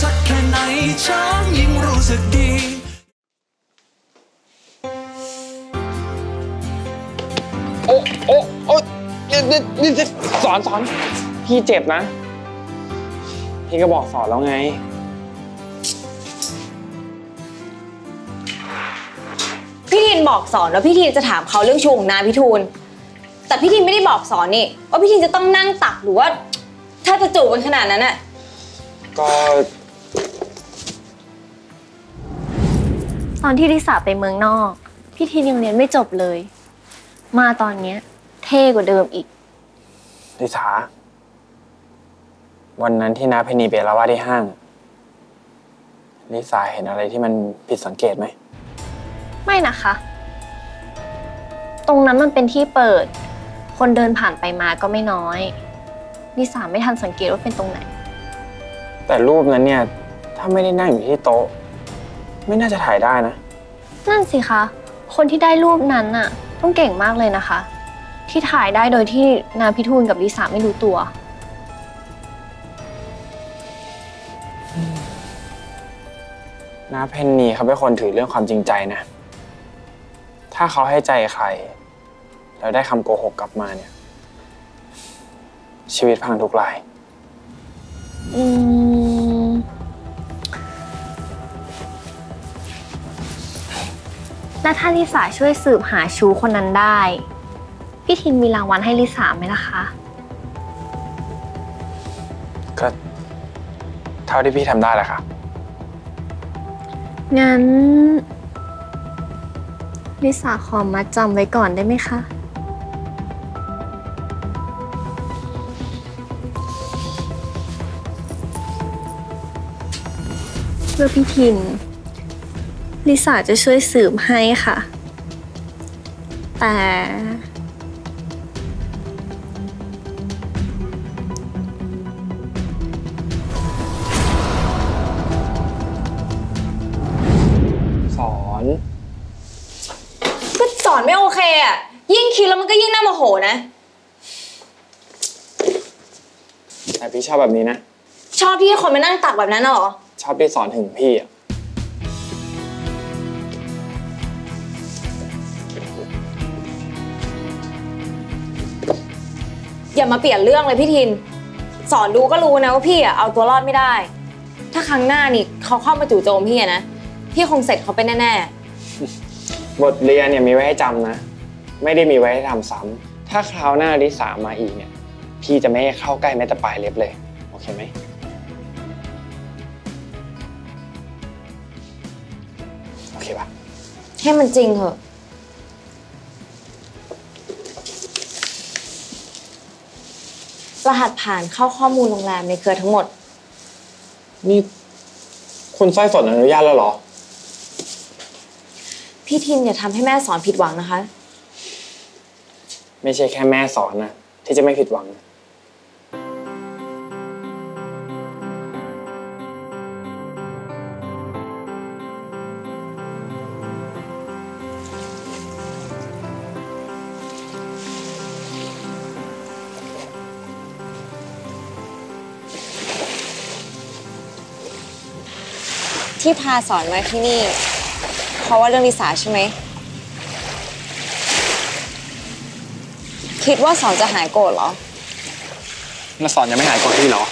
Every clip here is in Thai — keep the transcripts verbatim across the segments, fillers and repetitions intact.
สักแค่ไหนฉันยิ่งรู้สึกดีโอ้โอ้โอ้นี่นี่สอนสอนพี่เจ็บนะพี่ก็บอกสอนแล้วไงพี่ทีนบอกสอนแล้วพี่ทีนจะถามเขาเรื่องชูของนาพี่ทูลแต่พี่ทีนไม่ได้บอกสอนนี่ว่าพี่ทีนจะต้องนั่งตักหรือว่าถ้าจะจูบกันขนาดนั้นอะก็ตอนที่ลิสาไปเมืองนอกพี่ทีนยังเรียนไม่จบเลยมาตอนเนี้ยเท่กว่าเดิมอีกลิสาวันนั้นที่น้าเพนีไปละว่าที่ห้างลิสาเห็นอะไรที่มันผิดสังเกตไหมไม่นะคะตรงนั้นมันเป็นที่เปิดคนเดินผ่านไปมาก็ไม่น้อยลิสาไม่ทันสังเกตว่าเป็นตรงไหนแต่รูปนั้นเนี่ยถ้าไม่ได้นั่งอยู่ที่โต๊ะไม่น่าจะถ่ายได้นะนั่นสิคะคนที่ได้รูปนั้นน่ะต้องเก่งมากเลยนะคะที่ถ่ายได้โดยที่นาพิทูลกับลิสาไม่รู้ตัวน้าเพนนีเขาเป็นคนถือเรื่องความจริงใจนะถ้าเขาให้ใจใครแล้วได้คำโกหกกลับมาเนี่ยชีวิตพังทุกรายอืมแล้วถ้าลิสาช่วยสืบหาชู้คนนั้นได้พี่ทินมีรางวัลให้ลิสาไหมล่ะคะก็เท่าที่พี่ทำได้แหละค่ะงั้นลิสาขอมัดจำไว้ก่อนได้ไหมคะเพื่อพี่ทินลิสาจะช่วยสืบให้ค่ะแต่สอนก็สอนไม่โอเคอ่ะยิ่งคิดแล้วมันก็ยิ่งน่าโมโหนะแต่พี่ชอบแบบนี้นะชอบที่คนมานั่งตักแบบนั้นหรอชอบที่สอนถึงพี่อ่ะอย่ามาเปลี่ยนเรื่องเลยพี่ทินสอนรู้ก็รู้นะว่าพี่อ่ะเอาตัวรอดไม่ได้ถ้าครั้งหน้านี่เขาเข้ามาจู่โจมพี่นะพี่คงเสร็จเขาไปแน่ๆบทเรียนเนี่ยมีไว้ให้จำนะไม่ได้มีไว้ให้ทำซ้ำถ้าคราวหน้าลิสามาอีกเนี่ยพี่จะไม่ให้เข้าใกล้แม้แต่ปลายเล็บเลยโอเคไหมโอเคปะให้มันจริงเหอะรหัสผ่านเข้าข้อมูลโรงแรมในเครือทั้งหมดนี่คุณสร้อยสดอนุญาตแล้วเหรอพี่ทินอย่าทำให้แม่สอนผิดหวังนะคะไม่ใช่แค่แม่สอนนะที่จะไม่ผิดหวังที่พาสอนมาที่นี่เพราะว่าเรื่องลิสาใช่ไหมคิดว่าสอนจะหายโกรธเหรอแล้วสอนยังไม่หายโกรธพี่เหรอ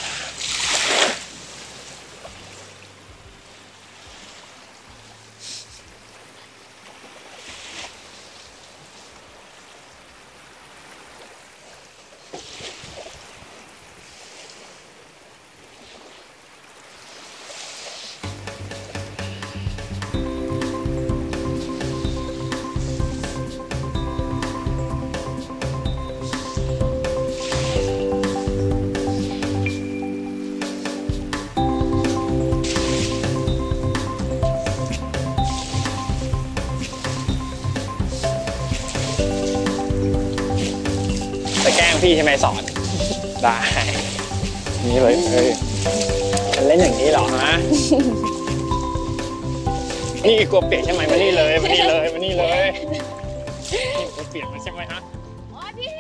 จะแกล้งพี่ใช่ไหมสอนได้นี่เลยเฮ้ยมันเล่นอย่างนี้เหรอฮะนี่กลัวเปียกใช่ไหมมานี่เลยมานี่เลยมานี่เลยนี่กลัวเปียกมาใช่ไหมฮะอ๋อพี่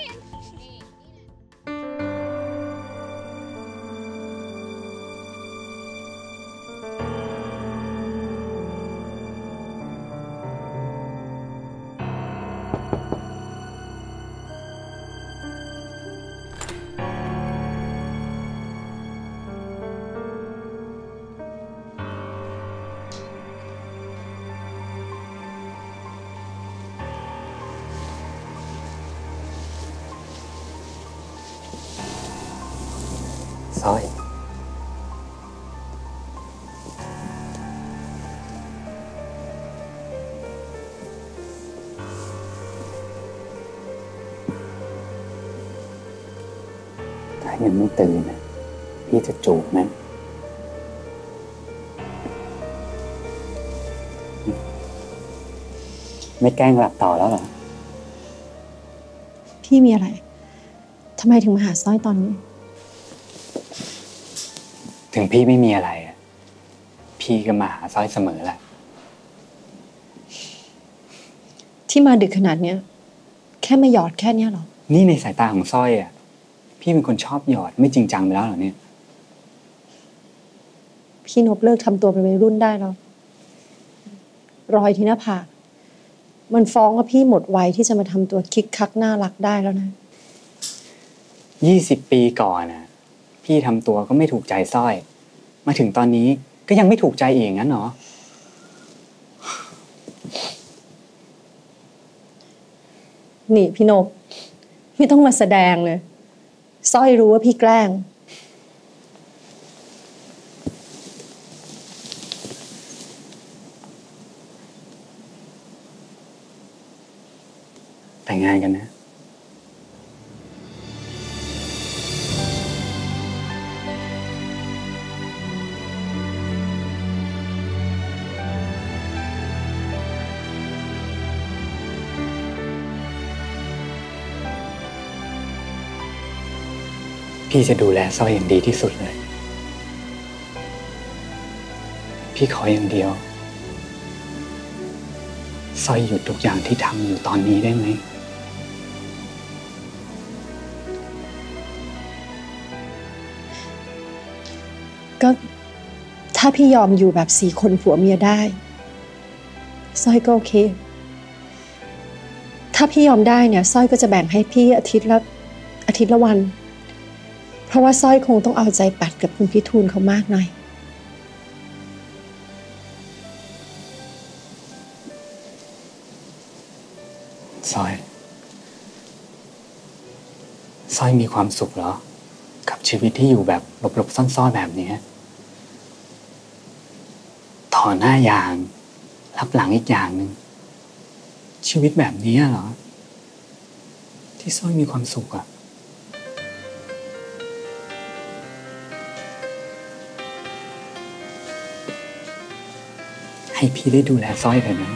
ยังไม่ตื่นพี่จะจูบไหมไม่แกล้งหลับต่อแล้วเหรอพี่มีอะไรทำไมถึงมาหาสร้อยตอนนี้ถึงพี่ไม่มีอะไรอ่ะพี่ก็มาหาสร้อยเสมอแหละที่มาดึกขนาดเนี้ยแค่มาหยอดแค่เนี้ยหรอนี่ในสายตาของสร้อยอ่ะพี่เป็นคนชอบหยอดไม่จริงจังไปแล้วเหรอเนี่ยพี่นพเลิกทำตัวเป็นวัยรุ่นได้แล้วรอยที่หน้าผากมันฟ้องว่าพี่หมดวัยที่จะมาทำตัวคิกคักน่ารักได้แล้วนะยี่สิบปีก่อนน่ะพี่ทำตัวก็ไม่ถูกใจสร้อยมาถึงตอนนี้ก็ยังไม่ถูกใจอีกงั้นเหรอนี่พี่นพไม่ต้องมาแสดงเลยสร้อยรู้ว่าพี่แกล้งแต่งงานกันนะพี่จะดูแลสร้อยอย่างดีที่สุดเลยพี่ขออย่างเดียวสร้อยหยุดทุกอย่างที่ทำอยู่ตอนนี้ได้ไหมก็ถ้าพี่ยอมอยู่แบบสี่คนผัวเมียได้สร้อยก็โอเคถ้าพี่ยอมได้เนี่ยสร้อยก็จะแบ่งให้พี่อาทิตย์ละอาทิตย์ละวันเพราะว่าสร้อยคงต้องเอาใจปัดกับคุณพี่ทูลเขามากหน่อยสร้อยสร้อยมีความสุขเหรอกับชีวิตที่อยู่แบบหลบๆซ่อนๆแบบนี้ถอนหน้าอย่างรับหลังอีกอย่างหนึ่งชีวิตแบบนี้เหรอที่สร้อยมีความสุขอะให้พี่ได้ดูแลสร้อยเถอะนะ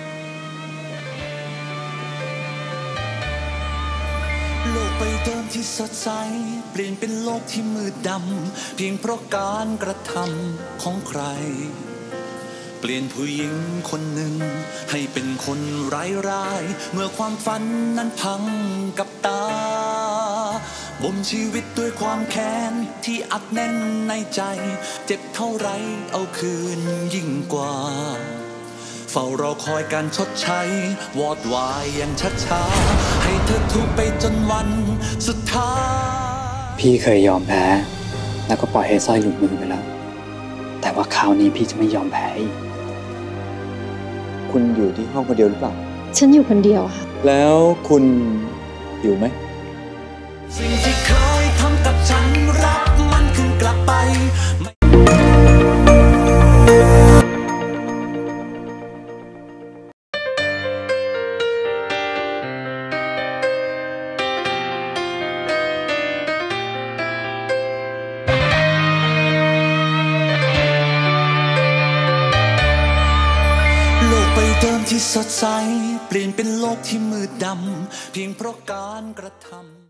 โลกใบเดิมที่สดใสเปลี่ยนเป็นโลกที่มืดดำเพียงเพราะการกระทำของใครเปลี่ยนผู้หญิงคนหนึ่งให้เป็นคนไร้ร้ายเมื่อความฝันนั้นพังกับตาบ่มชีวิตด้วยความแค้นที่อัดแน่นในใจเจ็บเท่าไรเอาคืนยิ่งกว่าเฝ้ารอคอยการชดใช้วอดวายอย่างช้าๆให้เธอทุกไปจนวันสุดท้ายพี่เคยยอมแพ้แล้วก็ปล่อยให้สร้อยหลุดมือไปแล้วแต่ว่าคราวนี้พี่จะไม่ยอมแพ้อีกคุณอยู่ที่ห้องคนเดียวหรือเปล่าฉันอยู่คนเดียวค่ะแล้วคุณอยู่ไหมสิ่งที่เคยทำกับฉันรับมันคืนกลับไปโลกใบเดิมที่สดใสเปลี่ยนเป็นโลกที่มืดดำเพียงเพราะการกระทำ